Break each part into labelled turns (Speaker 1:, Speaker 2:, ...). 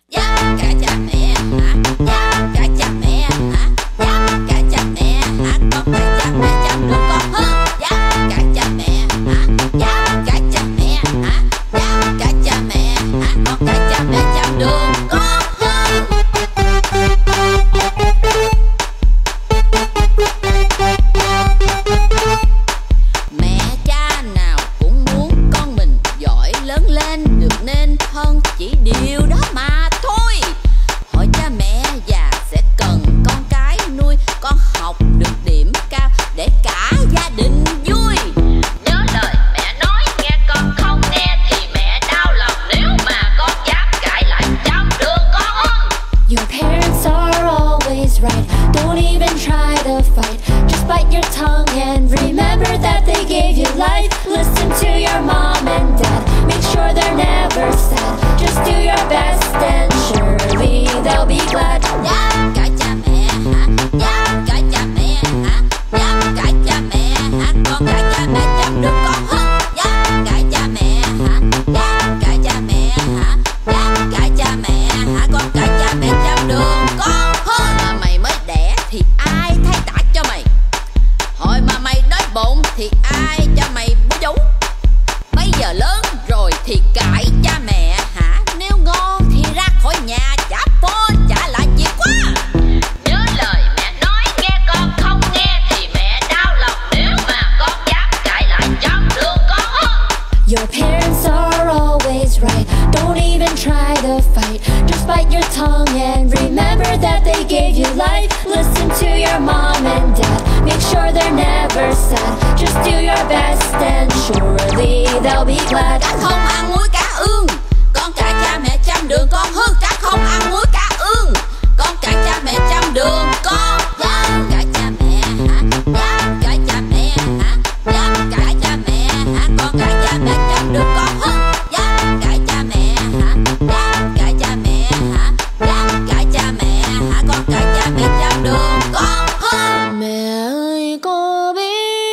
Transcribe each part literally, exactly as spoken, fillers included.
Speaker 1: Giá cả cha mẹ hả? Giá cả cha mẹ hả? Giá cả cha mẹ hả? Con cái cha mẹ chăm được con hơn. Giá cả cha mẹ hả? Giá cả cha mẹ hả? Giá cả cha mẹ hả? Con cái cha mẹ chăm được con hơn. Mẹ cha nào cũng muốn con mình giỏi lớn lên được nên thân, chỉ điều đó mà thôi. Hỏi cha mẹ già sẽ cần con cái nuôi con học được điểm cao để cả gia đình vui. Nhớ lời mẹ nói nghe con không nghe thì mẹ đau lòng nếu mà con dám cãi lại trăm đường con hơn.
Speaker 2: Your parents are always right. Don't even try to fight. Just bite your tongue and remember that they gave you life. Listen to your mom and dad. Make sure they're never sad. Just do your best and surely they'll be glad.
Speaker 1: Giá cả cha mẹ hả? Giá cả cha mẹ hả? Giá cả cha mẹ hả? Con cái cha mẹ chăm được con hơn. Giá cả cha mẹ hả? Giá cả cha mẹ hả? Giá cả cha mẹ hả? Con cái cha mẹ chăm được con hơn. Mà mày mới đẻ thì ai thay tả cho mày? Hồi mà mày đói bụng thì ai cho mày bú chú? Bây giờ lớn rồi thì cãi cha mẹ hả? Nếu ngon thì ra khỏi nhà trả phone trả lại chìa khóa. Nhớ lời mẹ nói nghe con không nghe thì mẹ đau lòng nếu mà con dám cãi lại trăm đường con hơn.
Speaker 2: Your parents are always right. Don't even try to fight. Just bite your tongue and remember that they gave you life. Listen to your mom and dad. Make sure they're never sad. Just do your best and surely they'll be glad.
Speaker 1: Cá không ăn muối cá ương, con cái cha mẹ chăm đường con hơn. Cá không ăn muối cá ương, con cái cha mẹ chăm đường con. Giá cả cha mẹ hả? Giá cả cha mẹ hả? Giá cả cha mẹ hả? Con cái cha mẹ chăm được con hơn. Giá cả cha mẹ hả? Giá cả cha mẹ hả? Giá cả cha mẹ hả? Con cái cha mẹ chăm được con hơn.
Speaker 2: Mẹ ơi có biết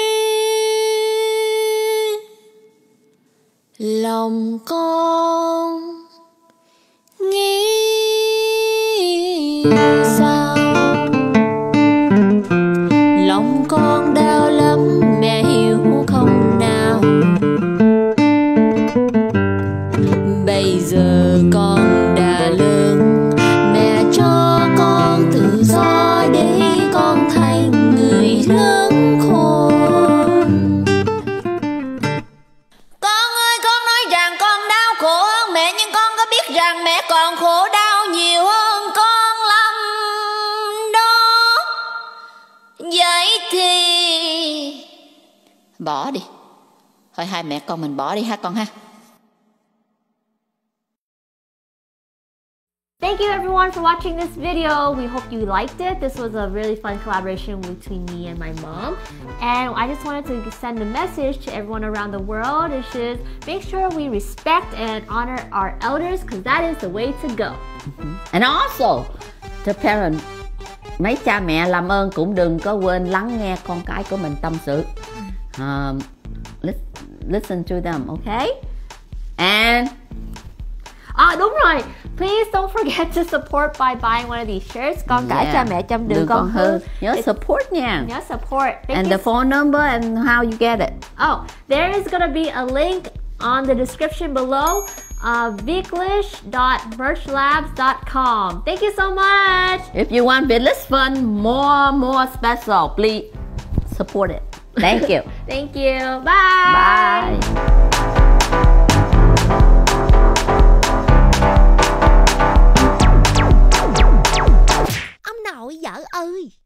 Speaker 2: lòng con nghĩ sao? Lòng con đau lắm mẹ hiểu không nào? Bây giờ con đã lớn, mẹ cho con tự do để con thành người lớn khôn.
Speaker 1: Con ơi, con nói rằng con đau khổ hơn mẹ, nhưng con có biết rằng mẹ còn khổ đau nhiều hơn con lắm đó. Vậy thì bỏ đi. Thôi hai mẹ con mình bỏ đi ha con ha.
Speaker 3: Thank you everyone for watching this video. We hope you liked it. This was a really fun collaboration between me and my mom. And I just wanted to send a message to everyone around the world. It should make sure we respect and honor our elders because that is the way to go.
Speaker 4: And also, to parent, mấy cha mẹ làm ơn cũng đừng có quên lắng nghe con cái của mình tâm sự. Um, listen to them, okay? And
Speaker 3: À đúng rồi, please don't forget to support by buying one of these shirts. Con cái
Speaker 4: Yeah.
Speaker 3: cha mẹ chăm đường
Speaker 4: Đường
Speaker 3: con
Speaker 4: con
Speaker 3: hư.
Speaker 4: hư. Nhớ support nha.
Speaker 3: Nhớ support. Thank
Speaker 4: And
Speaker 3: you.
Speaker 4: the phone number and how you get it.
Speaker 3: Oh, there is gonna be a link on the description below. Uh, Viklish dot merch labs dot com. Thank you so much.
Speaker 4: If you want Village Fun more, more special, please support it. Thank you.
Speaker 3: Thank you. Bye.
Speaker 4: Bye.
Speaker 1: Ông nội vợ ơi.